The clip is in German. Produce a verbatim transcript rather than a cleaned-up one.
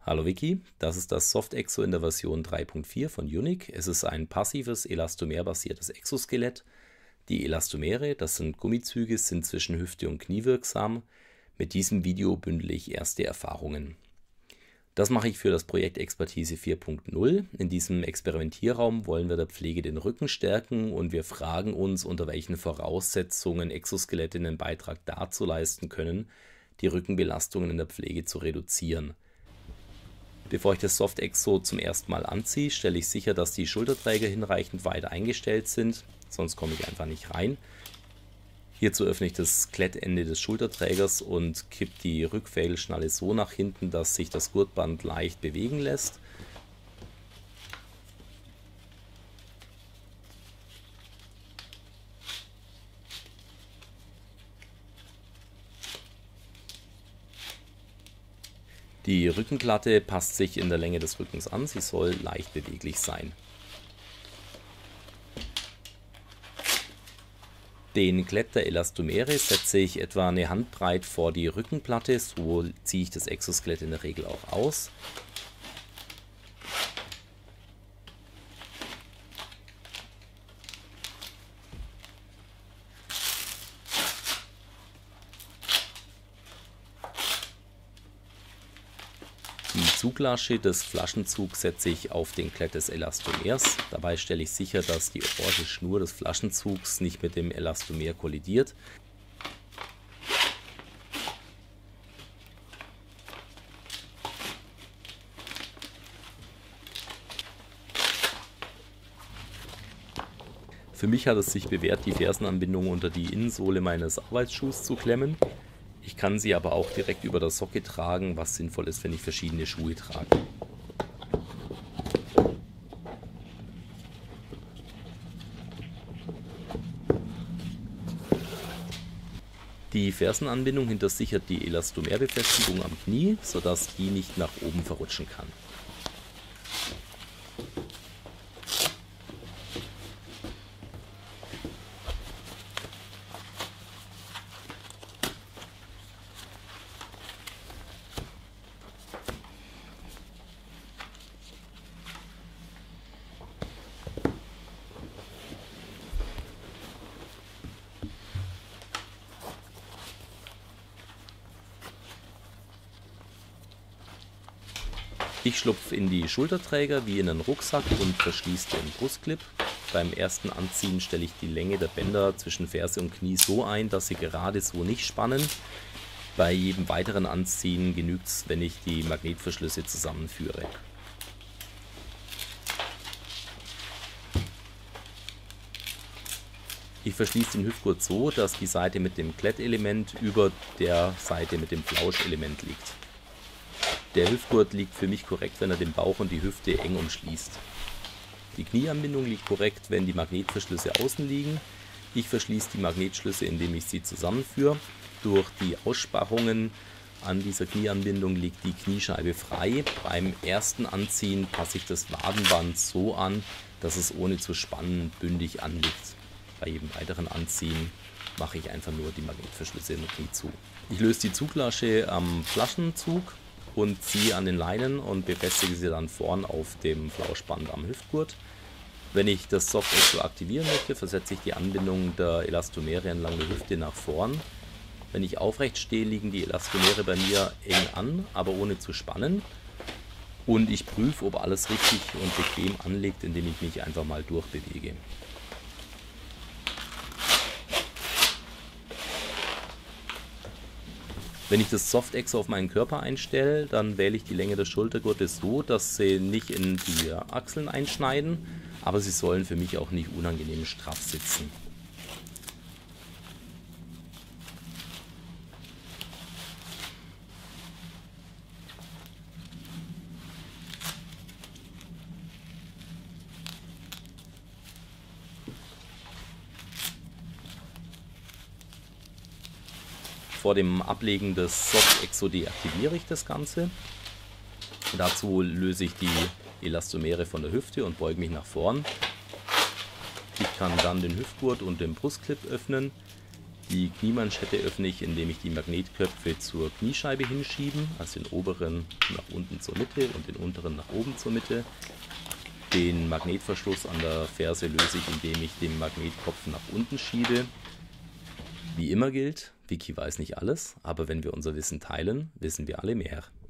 Hallo Vicky, das ist das Softexo in der Version drei Punkt vier von Unic. Es ist ein passives, elastomerbasiertes Exoskelett. Die Elastomere, das sind Gummizüge, sind zwischen Hüfte und Knie wirksam. Mit diesem Video bündle ich erste Erfahrungen. Das mache ich für das Projekt Expertise vier Punkt null. In diesem Experimentierraum wollen wir der Pflege den Rücken stärken und wir fragen uns, unter welchen Voraussetzungen Exoskelette einen Beitrag dazu leisten können, die Rückenbelastungen in der Pflege zu reduzieren. Bevor ich das Softexo zum ersten Mal anziehe, stelle ich sicher, dass die Schulterträger hinreichend weit eingestellt sind, sonst komme ich einfach nicht rein. Hierzu öffne ich das Klettende des Schulterträgers und kippe die Rückfädelschnalle so nach hinten, dass sich das Gurtband leicht bewegen lässt. Die Rückenplatte passt sich in der Länge des Rückens an, sie soll leicht beweglich sein. Den Klett der Elastomere setze ich etwa eine Handbreit vor die Rückenplatte, so ziehe ich das Exoskelett in der Regel auch aus. Die Zuglasche des Flaschenzugs setze ich auf den Klett des Elastomers. Dabei stelle ich sicher, dass die orange Schnur des Flaschenzugs nicht mit dem Elastomer kollidiert. Für mich hat es sich bewährt, die Fersenanbindung unter die Innensohle meines Arbeitsschuhs zu klemmen. Ich kann sie aber auch direkt über der Socke tragen, was sinnvoll ist, wenn ich verschiedene Schuhe trage. Die Fersenanbindung hintersichert die Elastomerbefestigung am Knie, sodass die nicht nach oben verrutschen kann. Ich schlupfe in die Schulterträger wie in einen Rucksack und verschließe den Brustclip. Beim ersten Anziehen stelle ich die Länge der Bänder zwischen Ferse und Knie so ein, dass sie gerade so nicht spannen. Bei jedem weiteren Anziehen genügt es, wenn ich die Magnetverschlüsse zusammenführe. Ich verschließe den Hüftgurt so, dass die Seite mit dem Klettelement über der Seite mit dem Flauschelement liegt. Der Hüftgurt liegt für mich korrekt, wenn er den Bauch und die Hüfte eng umschließt. Die Knieanbindung liegt korrekt, wenn die Magnetverschlüsse außen liegen. Ich verschließe die Magnetschlüsse, indem ich sie zusammenführe. Durch die Aussparungen an dieser Knieanbindung liegt die Kniescheibe frei. Beim ersten Anziehen passe ich das Wadenband so an, dass es ohne zu spannen bündig anliegt. Bei jedem weiteren Anziehen mache ich einfach nur die Magnetverschlüsse im Knie zu. Ich löse die Zuglasche am Flaschenzug und ziehe an den Leinen und befestige sie dann vorn auf dem Flauschband am Hüftgurt. Wenn ich das Softexo aktivieren möchte, versetze ich die Anbindung der Elastomere entlang der Hüfte nach vorn. Wenn ich aufrecht stehe, liegen die Elastomere bei mir eng an, aber ohne zu spannen. Und ich prüfe, ob alles richtig und bequem anliegt, indem ich mich einfach mal durchbewege. Wenn ich das Softexo auf meinen Körper einstelle, dann wähle ich die Länge des Schultergurtes so, dass sie nicht in die Achseln einschneiden, aber sie sollen für mich auch nicht unangenehm straff sitzen. Vor dem Ablegen des Softexo deaktiviere ich das Ganze. Dazu löse ich die Elastomere von der Hüfte und beuge mich nach vorn. Ich kann dann den Hüftgurt und den Brustclip öffnen. Die Kniemanschette öffne ich, indem ich die Magnetköpfe zur Kniescheibe hinschieben, also den oberen nach unten zur Mitte und den unteren nach oben zur Mitte. Den Magnetverschluss an der Ferse löse ich, indem ich den Magnetkopf nach unten schiebe. Wie immer gilt, Vicky weiß nicht alles, aber wenn wir unser Wissen teilen, wissen wir alle mehr.